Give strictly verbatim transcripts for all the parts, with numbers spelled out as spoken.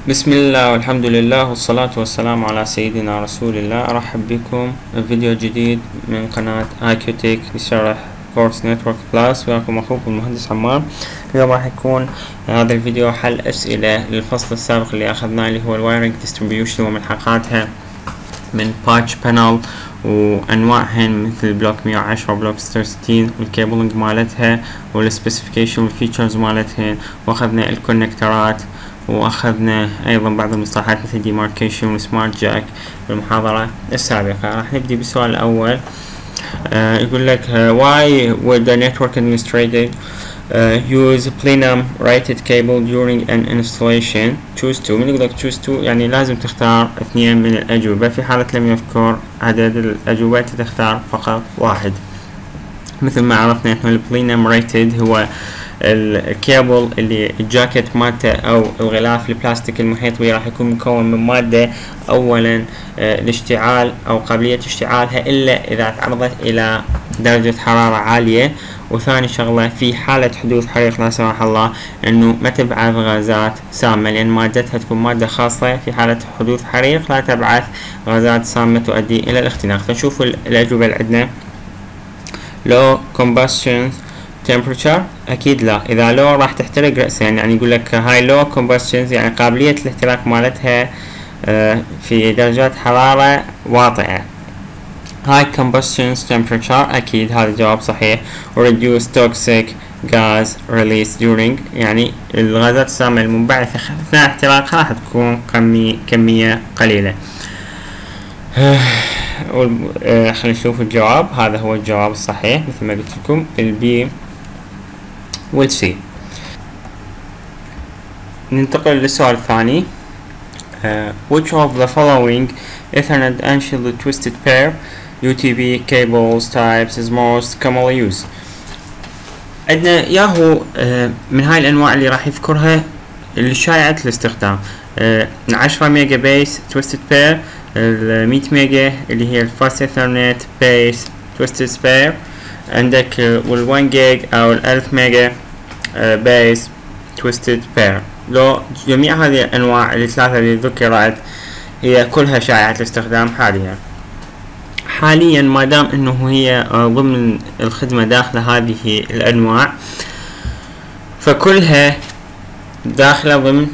بسم الله والحمد لله والصلاة والسلام على سيدنا رسول الله. أرحب بكم فيديو جديد من قناة آيكيوتك لشرح كورس نتورك بلس، وياكم أخوكم المهندس عمار. اليوم راح يكون هذا الفيديو حل أسئلة للفصل السابق اللي أخذناه اللي هو الوايرنج ديستريبيوشن وملحقاتها من باتش بانل وأنواعهن مثل بلوك مية وعشرة وبلوك ستة وستين والكيبلنج مالتها والسبيسيفيكيشن والفيتشرز مالتهن، وأخذنا الكونكترات، واخذنا ايضا بعض المصطلحات مثل ديماركيشن وسمارت جاك بالمحاضرة السابقة. راح نبدي بالسؤال الاول. آه يقول لك uh, why would the network administrator uh, use plenum rated cable during an installation? choose two. من يقول لك choose two يعني لازم تختار اثنين من الاجوبة. في حالة لم يذكر عدد الاجوبة تختار فقط واحد. مثل ما عرفنا انه البلينم ريتد هو الكيبل اللي الجاكيت مالته او الغلاف البلاستيك المحيط به راح يكون مكون من مادة اولا آه الاشتعال او قابلية اشتعالها الا اذا تعرضت الى درجة حرارة عالية، وثاني شغلة في حالة حدوث حريق لا سمح الله انه ما تبعث غازات سامة، لان مادتها تكون مادة خاصة. في حالة حدوث حريق لا تبعث غازات سامة تؤدي الى الاختناق. فنشوف الاجوبة اللي عندنا. low combustion temperature اكيد لا. اذا لو راح تحترق رأسا، يعني يقول لك هاي low combustion يعني قابلية الاحتراق مالتها في درجات حرارة واطئة. high combustion temperature اكيد هذا الجواب صحيح. reduce toxic gas release during يعني الغازات السامة المنبعثة اثناء احتراقها راح تكون كمية كمية قليلة. خلينا نشوف الجواب. هذا هو الجواب الصحيح مثل ما قلت لكم، البي والسي. ننتقل للسؤال الثاني. uh, which of the following Ethernet unshielded twisted pair يو تي بي cables types is most commonly used؟ عندنا ياهو uh, من هاي الانواع اللي راح يذكرها اللي شائعة الاستخدام. uh, عشرة ميجا بيس تويستد بير، المية ميجا اللي هي الفاست ايثرنت بيس تويستد سبير، عندك والون جيج او الالف ميجا بيس تويستد بير. لو جميع هذه الانواع الثلاثة اللي ذكرت هي كلها شائعة الاستخدام حاليا. حاليا ما دام انه هي ضمن الخدمة داخل هذه الانواع فكلها داخلة ضمن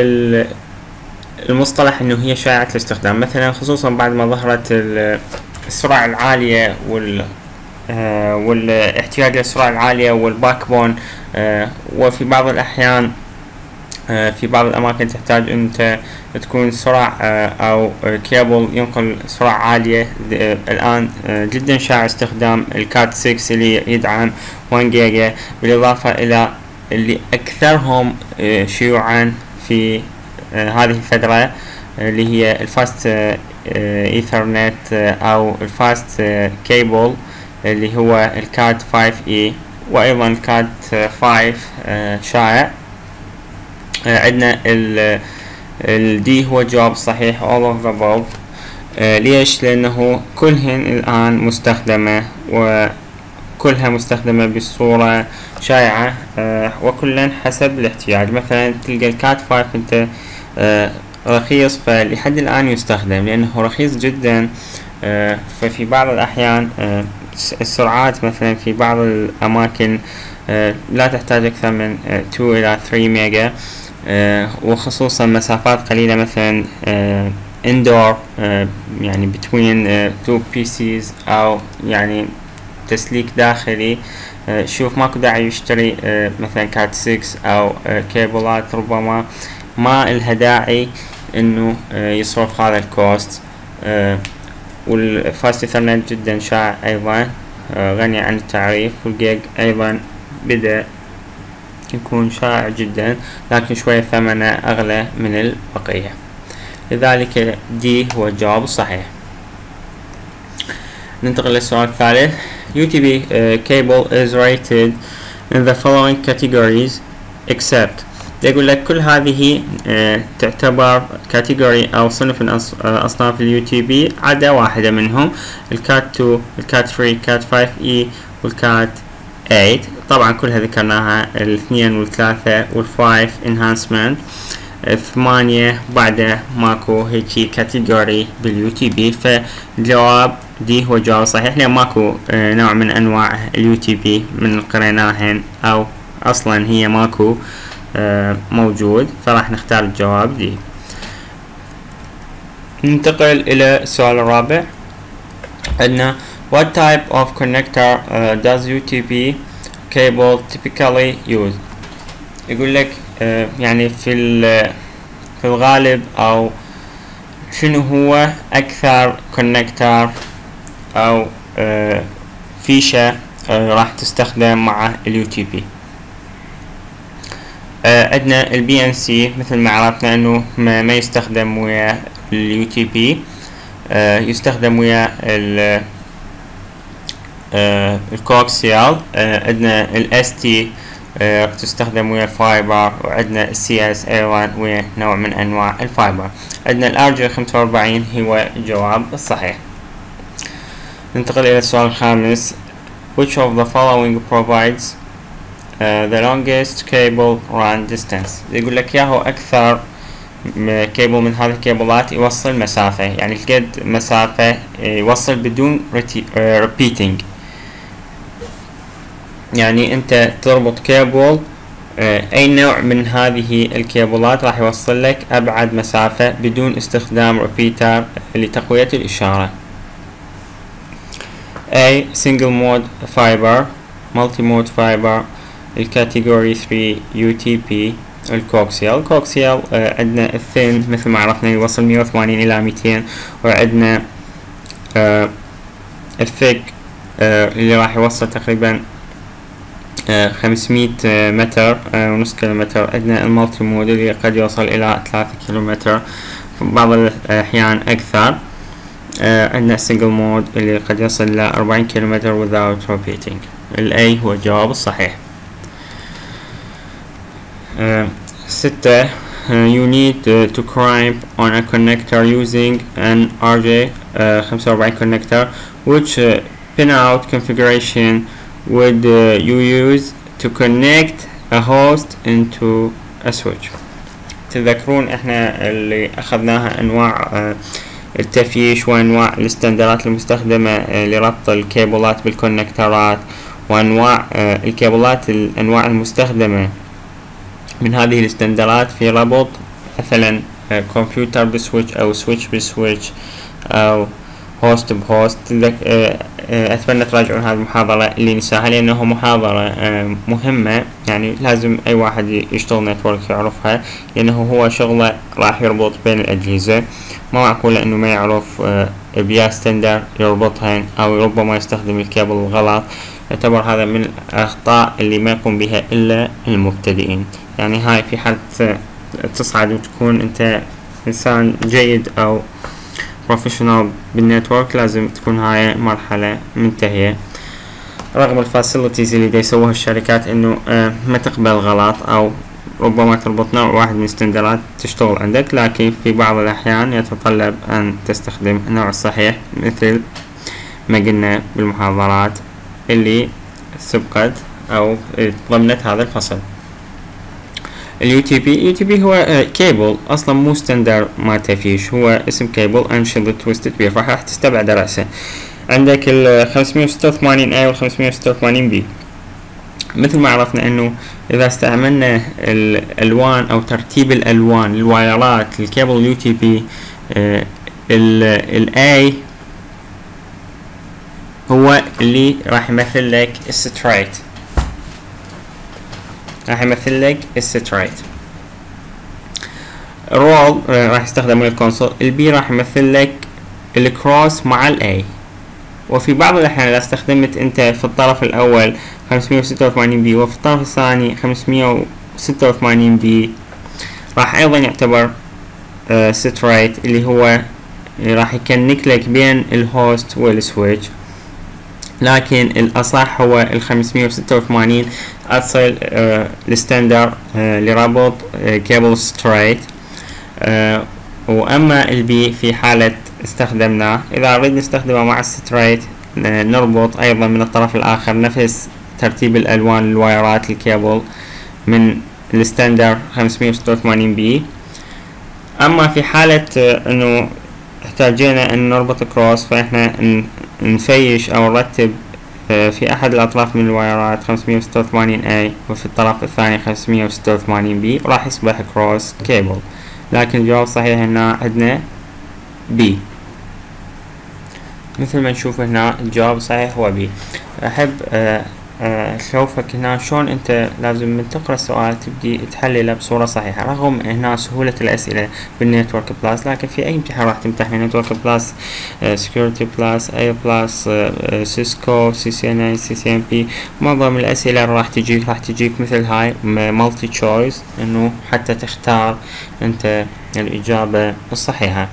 المصطلح انه هي شائعة الاستخدام. مثلا خصوصا بعد ما ظهرت السرعة العالية وال آه والاحتياج للسرعة العالية والباك بون، آه وفي بعض الأحيان آه في بعض الأماكن تحتاج أنت تكون سرعة آه أو كيبل ينقل سرعة عالية. آه الآن آه جدا شائع استخدام الكات ستة اللي يدعم واحد جيجا، بالإضافة إلى اللي أكثرهم آه شيوعا في آه هذه الفترة آه اللي هي الفاست آه ايثرنت آه أو الفاست آه كيبل اللي هو الكات خمسة اي، وايضا الكات خمسة آه شائع. آه عندنا الدي هو الجواب الصحيح all of the above. آه ليش؟ لانه كلهن الان مستخدمة وكلها مستخدمة بصورة شائعة، آه وكلن حسب الاحتياج. مثلا تلقى الكات خمسة انت آه رخيص فلحد الان يستخدم لانه رخيص جدا. آه ففي بعض الاحيان آه السرعات مثلا في بعض الأماكن آه لا تحتاج أكثر من آه اثنين إلى ثلاثة ميجا، آه وخصوصا مسافات قليلة مثلا آه indoor آه يعني between آه two pieces أو يعني تسليك داخلي. آه شوف ماكو داعي يشتري آه مثلا كات ستة أو آه كيبلات ربما ما إلها داعي إنه آه يصرف هذا الكوست. آه والفاست ايثرنت جدا شائع ايضا آه غني عن التعريف، والجيج ايضا بدا يكون شائع جدا لكن شوية ثمنه اغلى من البقية، لذلك دي هو الجواب الصحيح. ننتقل للسؤال الثالث. يو تي بي uh, cable is rated in the following categories except. يقول لك كل هذه اه تعتبر كاتيجوري او صنف من اصناف اليو تي بي عدا واحدة منهم، الكات اثنين الكات ثلاثة كات خمسة اي والكات ثمانية. طبعا كلها ذكرناها الاثنين والثلاثة والفايف انهانسمنت. ثمانية بعده ماكو هيجي كاتيجوري باليو تي بي. فالجواب دي هو جواب صحيح، لأن ماكو اه نوع من أنواع اليو تي بي من القريناهن، أو أصلا هي ماكو اه موجود، فراح نختار الجواب دي. ننتقل إلى السؤال الرابع. عندنا what type of connector uh, does يو تي بي cable typically use. يقول لك uh, يعني في في الغالب أو شنو هو أكثر كونكتر أو uh, فيشة uh, راح تستخدم مع اليو تي بي. عندنا البي ان سي مثل ما عرفنا انه ما, ما يستخدم ويا اليو تي بي، يستخدم ويا ال الكوكسيال. عندنا الاس تي تستخدم ويا الفايبر، وعندنا السي اس ايضا ويا نوع من انواع الفايبر. عندنا الار جي خمسة وأربعين هو الجواب الصحيح. ننتقل الى السؤال الخامس. which of the following provides Uh, the longest cable run distance. يقول لك ياهو أكثر كيبل من هذه الكيبلات يوصل مسافة، يعني القد مسافة يوصل بدون repeating. يعني أنت تربط كيبل أي نوع من هذه الكيبلات راح يوصل لك أبعد مسافة بدون استخدام repeater لتقوية الإشارة. A single mode fiber, multi mode fiber. الكاتيجوري ثلاثة يو تي بي الكوكسيال. الكوكسيال آه عندنا الثين مثل ما عرفنا يوصل مية وثمانين إلى ميتين، وعندنا آه الثيك آه اللي راح يوصل تقريبا آه خمسمية آه متر آه ونص كيلومتر. عندنا المالتي مود اللي قد يوصل إلى ثلاثة كيلومتر، في بعض الأحيان أكثر. آه عندنا السنجل مود اللي قد يصل إلى أربعين كيلومتر without repeating. الأي هو الجواب الصحيح. Uh, ستة uh, you need uh, to crimp on a connector using an R J uh, خمسة وأربعين connector. which uh, pinout configuration would uh, you use to connect a host into a switch. تذكرون احنا اللي اخذناها انواع uh, التفييش وانواع الاستندرات المستخدمة uh, لربط الكيبلات بالكونكترات، وانواع uh, الكيبلات الانواع المستخدمة من هذه الاستندرات في ربط مثلا كمبيوتر بسويتش او سويتش بسويتش او هوست بهوست. اتمنى تراجعون هذه المحاضرة اللي نساها، لانه محاضرة مهمة، يعني لازم اي واحد يشتغل نتورك يعرفها، لانه هو شغله راح يربط بين الاجهزة. ما معقولة انه ما يعرف بيا ستندر يربطهن، او ربما يستخدم الكابل الغلط. يعتبر هذا من الاخطاء اللي ما يقوم بها الا المبتدئين. يعني هاي في حال تصعد وتكون انت انسان جيد او بروفيشنال بالنتورك، لازم تكون هاي مرحلة منتهية. رغم الفاسيلتيز اللي دا يسووها الشركات انه آه ما تقبل غلط، او ربما تربط نوع واحد من الستندرات تشتغل عندك، لكن في بعض الاحيان يتطلب ان تستخدم النوع الصحيح مثل ما قلنا بالمحاضرات اللي سبقت او ضمنت هذا الفصل. اليو تي بي يو تي بي هو كيبل اصلا مو ستاندر ما تفيش، هو اسم كيبل انشد تويستد بي، فراح تستبعد رأسه. عندك ال خمسمية وستة وثمانين اي وال خمسمية وستة وثمانين بي. مثل ما عرفنا انه اذا استعملنا الالوان او ترتيب الالوان الوايرات الكيبل يو تي بي، الاي هو اللي راح يمثل لك الستريت، راح يمثل لك الستريت. الرول راح يستخدم الكونسول. البي راح يمثل لك الكروس مع الاي. وفي بعض الاحيان اذا استخدمت انت في الطرف الاول خمسمية وستة وثمانين بي وفي الطرف الثاني خمسمية وستة وثمانين بي، راح ايضا يعتبر آه ستريت، اللي هو راح يكنك لك بين الهوست والسويتش. لكن الاصح هو ال خمسمية وستة وثمانين اصل آه الستاندر آه لربط آه كيبل ستريت. آه واما البي في حالة استخدمناه اذا نريد نستخدمه مع الستريت آه نربط ايضا من الطرف الاخر نفس ترتيب الالوان الوايرات الكيبل من الستاندر خمسمية وستة وثمانين بي. اما في حالة انه احتاجينا ان نربط كروس، فاحنا نفيش او نرتب في احد الاطراف من الوايرات خمسمية وستة وثمانين اي وفي الطرف الثاني خمسمية وستة وثمانين بي، راح يصبح كروس كيبل. لكن الجواب الصحيح هنا عندنا بي. مثل ما نشوف هنا الجواب الصحيح هو بي. احب اشوفك هنا شلون انت لازم من تقرا السؤال تبدي تحلله بصوره صحيحه، رغم هنا سهوله الاسئله بالنتورك بلس، لكن في اي امتحان راح تمتحن نتورك بلس، سكيورتي بلس، اي بلس، سيسكو، سي سي ان اي، سي سي ام بي، معظم الاسئله راح تجيك راح تجيك مثل هاي مالتي تشويس، انه حتى تختار انت الاجابه الصحيحه.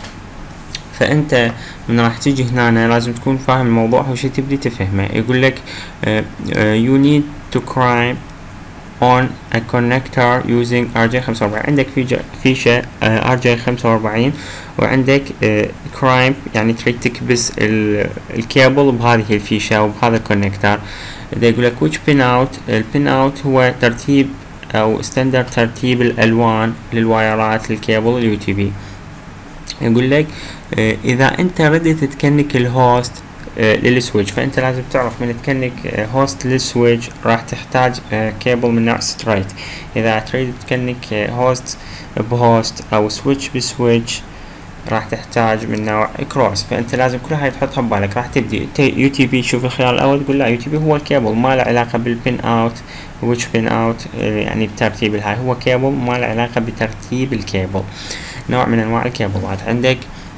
فانت من راح تيجي هنا لازم تكون فاهم الموضوع، هو شي تبدي تفهمه. يقول لك uh, uh, you need to crimp on a connector using ار جي خمسة وأربعين. عندك فيشة uh, ار جي خمسة وأربعين، وعندك uh, crimp يعني تريد تكبس الكيبل بهذه الفيشة او بهذا الكونكتر. اذا يقول لك which pin out، البين اوت هو ترتيب او ستاندرد ترتيب الالوان للوايرات الكيبل اليو تي بي. يقول لك اذا انت ردت تكنك الهوست للسويتش، فانت لازم تعرف من تكنك هوست للسويتش راح تحتاج كيبل من نوع ستريت. اذا تريد تكنك هوست بهوست او سويتش بسويتش راح تحتاج من نوع كروس. فانت لازم كل هاي تحطها ببالك. راح تبدي يو تي بي، شوف الخيار الاول تقول لا يو تي بي هو الكيبل، ما له علاقه بالبين اوت. ويتش بين اوت يعني بترتيب الهاي، هو كيبل ما له علاقه بترتيب الكيبل. نوع من انواع الكيبلات. عندك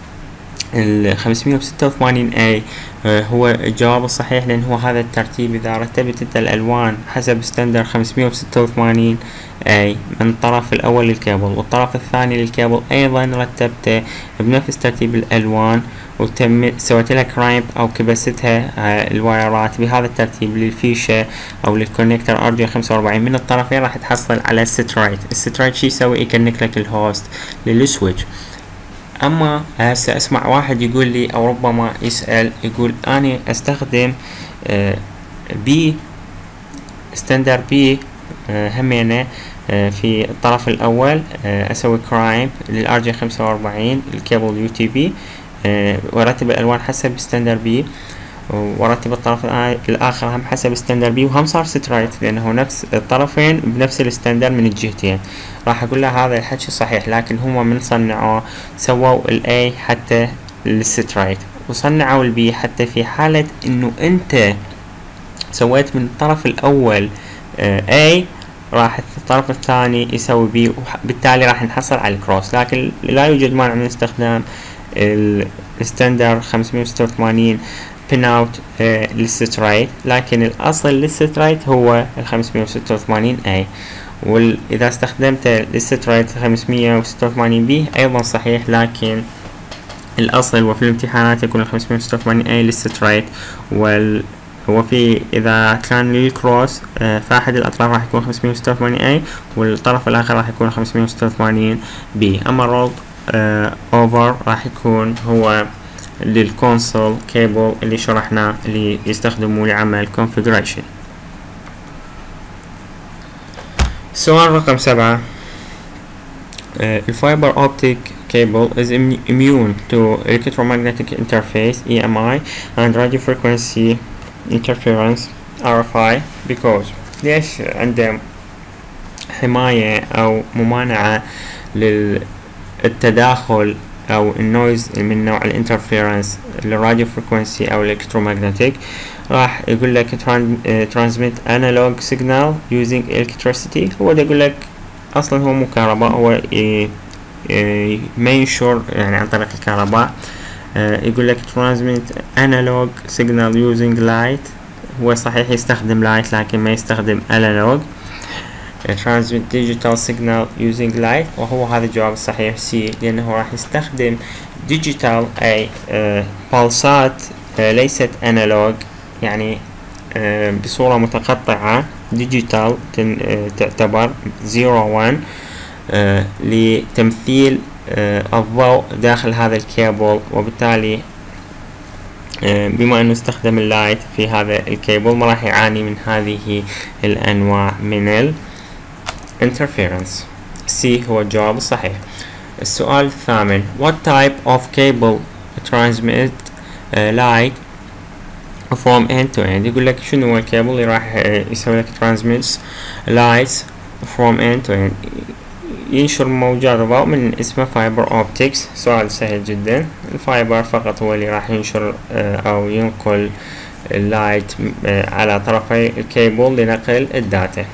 ال خمسمية وستة وثمانين اي هو الجواب الصحيح، لان هو هذا الترتيب. اذا رتبت انت الالوان حسب ستاندر خمسمية وستة وثمانين اي من الطرف الاول للكيبل والطرف الثاني للكيبل ايضا رتبته بنفس ترتيب الالوان، وتم سويت لها كرايمب او كبستها الوايرات بهذا الترتيب للفيشه او للكونكتر ار جي خمسة وأربعين من الطرفين، راح تحصل على السترايت. السترايت شي يسوي؟ يكنك لك الهوست للسويتش. اما هسه اسمع واحد يقول لي او ربما يسأل يقول اني استخدم آه بي ستاندر بي آه همينه آه في الطرف الاول آه اسوي كرايم للار جي خمسة وأربعين الكيبل يو تي بي، آه ورتب الالوان حسب ستاندر بي، ورتب الطرف الاخر هم حسب ستاندر بي، وهم صار سترايت لانه نفس الطرفين بنفس الستاندر من الجهتين. راح اقول له هذا الحكي صحيح، لكن هم من صنعوه سووا الاي حتى للسترايت، وصنعوا البي حتى في حالة انه انت سويت من الطرف الاول اي راح الطرف الثاني يسوي بي، وبالتالي راح نحصل على الكروس. لكن لا يوجد مانع من استخدام الستاندر خمسمية وستة وثمانين بين اوت للسترايت، لكن الاصل للسترايت هو ال خمسمية وستة وثمانين اي. واذا استخدمت للسترايت خمسمية وستة وثمانين بي ايضا صحيح، لكن الاصل وفي الامتحانات يكون ال خمسمية وستة وثمانين اي للسترايت، وال وفي اذا كان للكروس فاحد الاطراف راح يكون خمسمية وستة وثمانين اي والطرف الاخر راح يكون خمسمية وستة وثمانين بي. اما الرولد اوفر راح يكون هو للكونسول كيبل اللي شرحناه اللي يستخدموه لعمل configuration. سؤال رقم سبعة. الفايبر اوبتيك cable is immune to electromagnetic interface E M I and radio frequency interference R F I because ليش عنده حماية أو ممانعة للتداخل أو النويز من نوع الانترفيرنس للراديو فريكونسي أو الالكترومagnetic؟ راح يقول لك transmit analog signal using electricity. هو ده يقول لك أصلا هو مو كهرباء، هو ما ينشر يعني عن طريق الكهرباء. يقول لك transmit analog signal using light، هو صحيح يستخدم light لكن ما يستخدم analog. transmit digital signal using light، وهو هذا الجواب الصحيح سي، لأنه راح يستخدم digital أي بلسات ليست analog، يعني بصورة متقطعة. digital تعتبر زيرو وان لتمثيل الضوء داخل هذا الكيبل، وبالتالي بما انه استخدم اللايت في هذا الكيبل ما راح يعاني من هذه الانواع من الانترفيرنس. سي هو الجواب الصحيح. السؤال الثامن what type of cable transmit uh, light from end to end. يقول لك شنو هو الكيبل اللي راح يسوي لك transmits lights from end to end، ينشر موجات ضوء من اسمه فايبر اوبتكس. سؤال سهل جدا، الفايبر فقط هو اللي راح ينشر او ينقل اللايت على طرفي الكيبل لنقل الداتا.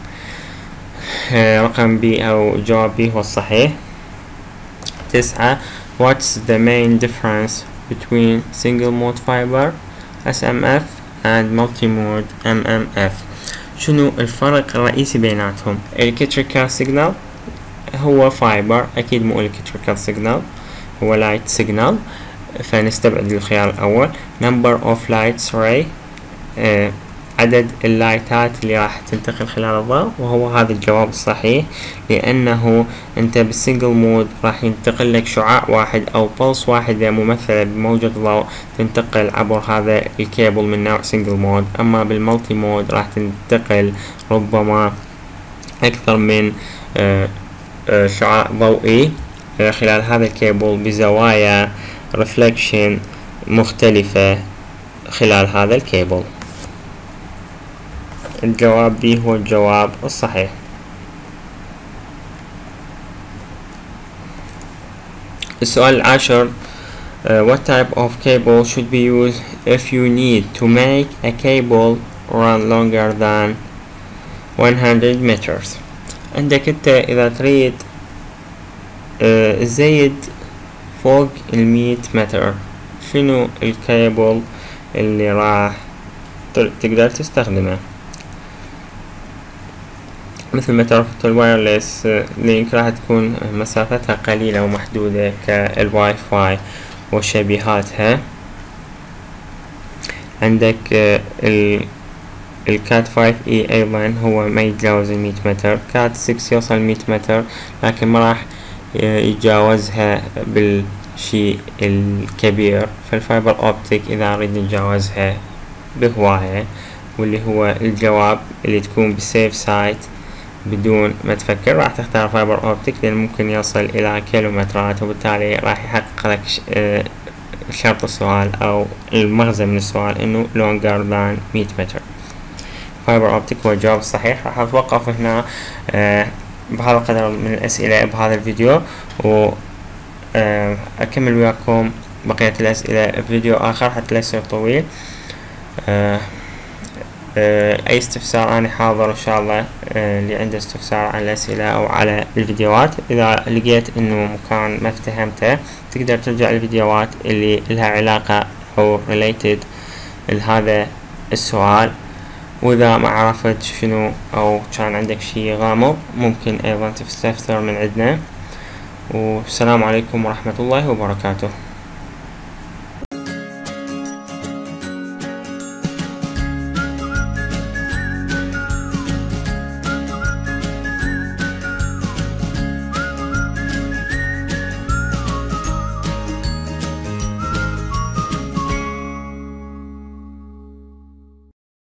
رقم بي او جواب بي هو الصحيح. تسعة what's the main difference between single mode fiber إس إم إف and multi-mode إم إم إف؟ شنو الفرق الرئيسي بيناتهم؟ electrical signal هو فايبر، اكيد مو electrical signal، هو light signal، فنستبعد الخيار الاول. number of lights ray آه عدد اللايتات اللي راح تنتقل خلال الضوء، وهو هذا الجواب الصحيح، لانه انت بالسنجل مود راح ينتقل لك شعاع واحد او بلس واحدة ممثلة بموجة ضوء تنتقل عبر هذا الكيبل من نوع سنجل مود. اما بالمالتي مود راح تنتقل ربما اكثر من آه آه شعاع ضوئي آه خلال هذا الكيبل بزوايا ريفلكشن مختلفة خلال هذا الكيبل. الجواب بي هو الجواب الصحيح. السؤال العاشر uh, what type of cable should be used if you need to make a cable run longer than one hundred meters؟ عندك انت اذا تريد uh, تزيد فوق المية متر، شنو الكيبل اللي راح تقدر تستخدمه؟ مثل ما تعرف الوايرلس لينك راح تكون مسافتها قليلة ومحدودة كالواي فاي وشبيهاتها. عندك ال الكات فايف اي ايضا هو ما يتجاوز المية متر، كات سكس يوصل مية متر لكن ما راح يتجاوزها بالشي الكبير. فالفايبر اوبتيك اذا نريد نتجاوزها بهواية، واللي هو الجواب اللي تكون بالسيف سايت بدون ما تفكر راح تختار فايبر اوبتيك، لان ممكن يوصل الى كيلومترات، وبالتالي راح يحقق لك شرط السؤال او المغزى من السؤال انه longer than مية متر. فايبر اوبتيك هو الجواب الصحيح. راح اتوقف هنا بهذا القدر من الاسئلة بهذا الفيديو، واكمل وياكم بقية الاسئلة بفيديو اخر حتى لا يصير طويل. اي استفسار انا حاضر ان شاء الله، اللي عنده استفسار عن الاسئله او على الفيديوهات. اذا لقيت انه مكان ما فهمته تقدر ترجع للفيديوهات اللي لها علاقه او related لهذا السؤال. واذا ما عرفت شنو او كان عندك شيء غامض ممكن ايضا تستفسر من عندنا. والسلام عليكم ورحمه الله وبركاته.